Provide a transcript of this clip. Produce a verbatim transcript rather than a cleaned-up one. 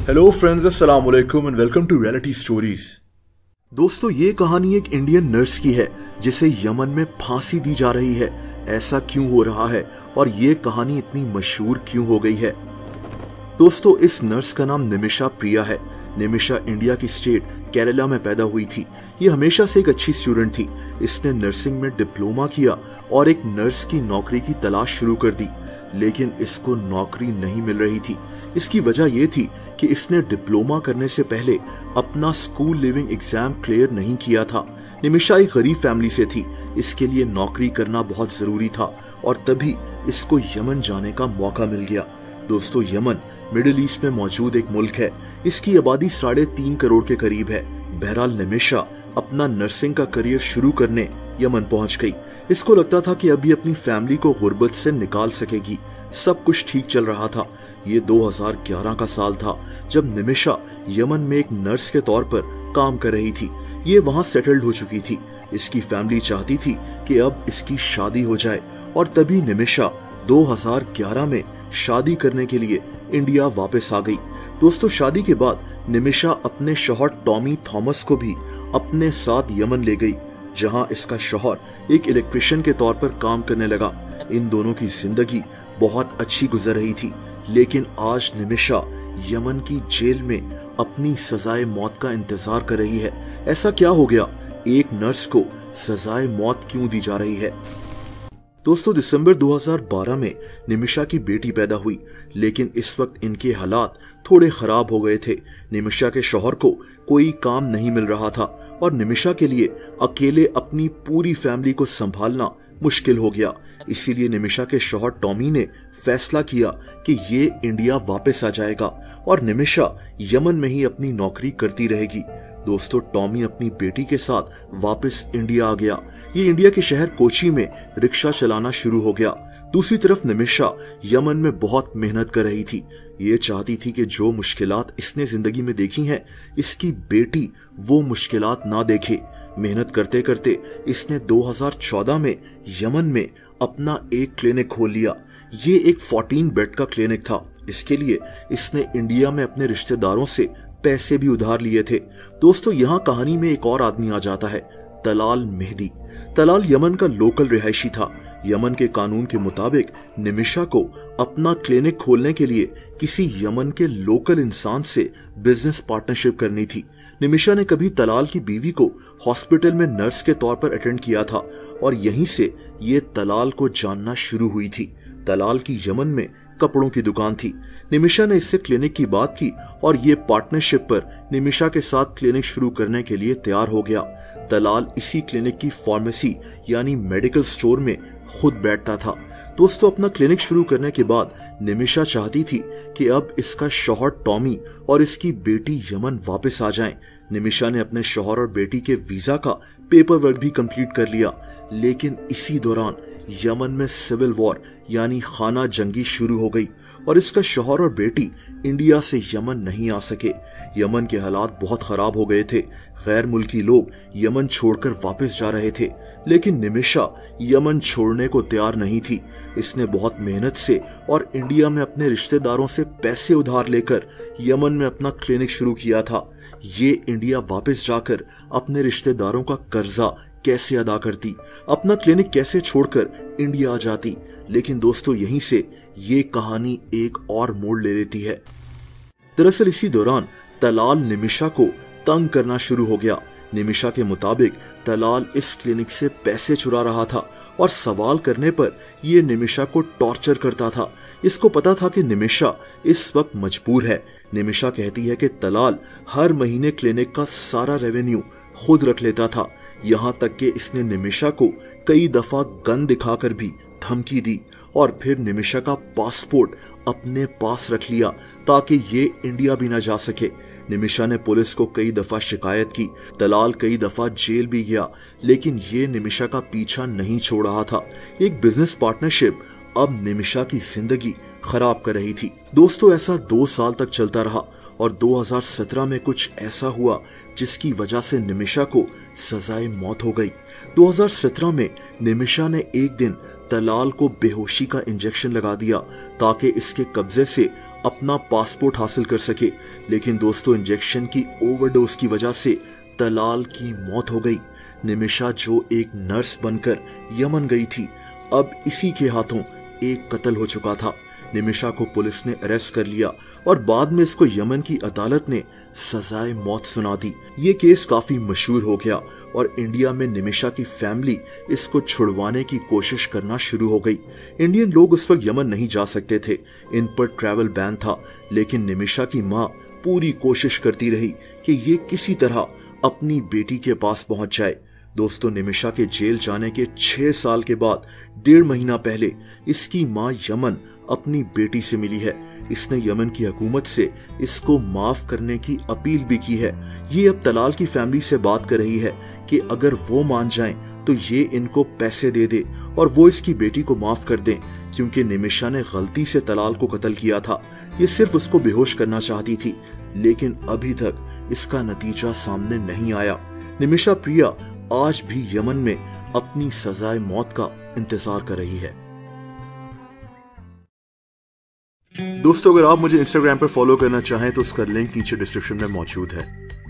Hello friends, अस्सलाम वालेकुम and welcome to reality stories. दोस्तों, ये कहानी एक इंडियन नर्स की है जिसे यमन में फांसी दी जा रही है। ऐसा क्यों हो रहा है और ये कहानी इतनी मशहूर क्यों हो गई है? दोस्तों, इस नर्स का नाम निमिषा प्रिया है। निमिषा इंडिया की स्टेट केरला में पैदा हुई थी। ये हमेशा से एक अच्छी स्टूडेंट थी। इसने नर्सिंग में डिप्लोमा किया और एक नर्स की नौकरी की तलाश शुरू कर दी, लेकिन इसको नौकरी नहीं मिल रही थी। इसकी वजह यह थी कि इसने डिप्लोमा करने से पहले अपना स्कूल लिविंग एग्जाम क्लियर नहीं किया था। निमिषा एक गरीब फैमिली से थी, इसके लिए नौकरी करना बहुत जरूरी था और तभी इसको यमन जाने का मौका मिल गया। दोस्तों, यमन मिडिल ईस्ट में मौजूद एक मुल्क है। इसकी आबादी साढ़े तीन करोड़ के करीब है। बहरहाल निमिषा अपना नर्सिंग का करियर शुरू करने यमन पहुंच गई। इसको लगता था कि अभी अपनी फैमिली को गुर्बत से निकाल सकेगी। सब कुछ ठीक चल रहा था। ये दो हज़ार ग्यारह का साल था जब निमिषा यमन में एक नर्स के तौर पर काम कर रही थी। ये वहां सेटल्ड हो चुकी थी। इसकी फैमिली चाहती थी कि अब इसकी शादी हो जाए और तभी निमिषा दो हज़ार ग्यारह में शादी करने के लिए इंडिया वापस आ गई। दोस्तों, शादी के बाद निमिषा अपने शौहर टॉमी थॉमस को भी अपने साथ यमन ले गई, जहां इसका शौहर एक इलेक्ट्रिशियन के तौर पर काम करने लगा। इन दोनों की जिंदगी बहुत अच्छी गुजर रही थी, लेकिन आज निमिषा यमन की जेल में अपनी सजाए मौत का इंतजार कर रही है। ऐसा क्या हो गया? एक नर्स को सजाए मौत क्यों दी जा रही है? दोस्तों, दिसंबर दो हज़ार बारह में निमिषा की बेटी पैदा हुई, लेकिन इस वक्त इनके हालात थोड़े खराब हो गए थे। निमिषा के शौहर को कोई काम नहीं मिल रहा था और निमिषा के लिए अकेले अपनी पूरी फैमिली को संभालना मुश्किल हो गया। इसीलिए निमिषा के शौहर टॉमी ने फैसला किया कि ये इंडिया वापस आ जाएगा और निमिषा यमन में ही अपनी नौकरी करती रहेगी। दोस्तों, टॉमी अपनी बेटी के साथ वापस इंडिया आ गया। ये इंडिया के शहर कोची में रिक्शा चलाना शुरू हो गया। दूसरी तरफ निमिषा यमन में बहुत मेहनत कर रही थी। ये चाहती थी कि जो मुश्किलात इसने जिंदगी में देखी हैं, इसकी बेटी वो मुश्किलात ना देखे। मेहनत करते करते इसने दो हज़ार चौदह में यमन में अपना एक क्लिनिक खोल लिया। ये एक चौदह बेड का क्लिनिक था। इसके लिए इसने इंडिया में अपने रिश्तेदारों से पैसे भी उधार लिए थे। दोस्तों, यहाँ कहानी में एक और आदमी आ जाता है, तलाल मेहदी। तलाल यमन का लोकल रिहायशी था। यमन के कानून के मुताबिक निमिषा को अपना क्लिनिक खोलने के लिए किसी यमन के लोकल इंसान से बिजनेस पार्टनरशिप करनी थी। निमिषा ने कभी तलाल की बीवी को हॉस्पिटल में नर्स के तौर पर अटेंड किया था और यहीं से ये तलाल को जानना शुरू हुई थी। तलाल की यमन में कपड़ों की दुकान थी। निमिषा ने इससे क्लिनिक की बात की और ये पार्टनरशिप पर निमिषा के साथ क्लिनिक शुरू करने के लिए तैयार हो गया। तलाल इसी क्लिनिक की फार्मेसी यानी मेडिकल स्टोर में खुद बैठता था। दोस्तों, अपना क्लिनिक शुरू करने के बाद निमिषा चाहती थी कि अब इसका शौहर टॉमी और इसकी बेटी यमन वापस आ जाएं। निमिषा ने अपने शौहर और बेटी के वीजा का पेपर वर्क भी कंप्लीट कर लिया, लेकिन इसी दौरान यमन में सिविल वॉर यानी खाना जंगी शुरू हो गई और इसका शौहर और बेटी इंडिया से यमन नहीं आ सके। यमन के हालात बहुत खराब हो गए थे। गैर मुल्की लोग यमन छोड़कर वापस जा रहे थे, लेकिन निमिषा यमन छोड़ने को तैयार नहीं थी। इसने बहुत मेहनत से और इंडिया में अपने रिश्तेदारों से पैसे उधार लेकर यमन में अपना क्लिनिक शुरू किया था। ये इंडिया वापस जाकर अपने रिश्तेदारों का कर्जा कैसे अदा करती, अपना क्लिनिक कैसे छोड़कर इंडिया आ जाती। लेकिन दोस्तों, यहीं से ये कहानी एक और मोड़ ले लेती है। दरअसल इसी दौरान तलाल निमिषा को तंग करना शुरू हो गया। निमिषा के मुताबिक तलाल इस क्लिनिक से पैसे चुरा रहा था और सवाल करने पर यह निमिषा को टॉर्चर करता था। इसको पता था कि निमिषा इस वक्त मजबूर है। निमिषा कहती है कि तलाल हर महीने क्लिनिक का सारा रेवेन्यू खुद रख लेता था। यहाँ तक कि इसने निमिषा को कई दफा गन दिखाकर भी धमकी दी और फिर निमिषा का पासपोर्ट अपने पास रख लिया ताकि ये इंडिया भी न जा सके। निमिषा ने पुलिस को कई दफा शिकायत की। तलाल कई दफा जेल भी गया, लेकिन ये निमिषा का पीछा नहीं छोड़ रहा था। एक बिजनेस पार्टनरशिप अब निमिषा की जिंदगी खराब कर रही थी। दोस्तों, ऐसा दो साल तक चलता रहा और दो हज़ार सत्रह में कुछ ऐसा हुआ जिसकी वजह से निमिषा को सजाए मौत हो गई। दो हज़ार सत्रह में निमिषा ने एक दिन तलाल को बेहोशी का इंजेक्शन लगा दिया ताकि इसके कब्जे से अपना पासपोर्ट हासिल कर सके। लेकिन दोस्तों, इंजेक्शन की ओवरडोज की वजह से तलाल की मौत हो गई। निमिषा जो एक नर्स बनकर यमन गई थी, अब इसी के हाथों एक कत्ल हो चुका था। निमिषा को पुलिस ने अरेस्ट कर लिया और बाद में इसको यमन की अदालत ने सजाए मौत सुना दी। ये केस काफी मशहूर हो गया और इंडिया में निमिषा की फैमिली इसको छुड़वाने की कोशिश करना शुरू हो गई। इंडियन लोग उस वक्त यमन नहीं जा सकते थे, इन पर ट्रैवल बैन था। लेकिन निमिषा की माँ पूरी कोशिश करती रही कि ये किसी तरह अपनी बेटी के पास पहुंच जाए। दोस्तों, निमिषा के जेल जाने के छह साल के बाद डेढ़ महीना पहले इसकी मां यमन अपनी बेटी से मिली है। इसने यमन की हुकूमत से इसको माफ करने की अपील भी की है। ये अब तलाल की फैमिली से बात कर रही है कि अगर वो मान जाएं तो ये इनको पैसे दे दे और वो इसकी बेटी को माफ कर दें, क्योंकि निमिषा ने गलती से तलाल को कत्ल किया था। ये सिर्फ उसको बेहोश करना चाहती थी, लेकिन अभी तक इसका नतीजा सामने नहीं आया। निमिषा प्रिया आज भी यमन में अपनी सजाए मौत का इंतजार कर रही है। दोस्तों, अगर आप मुझे इंस्टाग्राम पर फॉलो करना चाहें तो उसका लिंक नीचे डिस्क्रिप्शन में मौजूद है।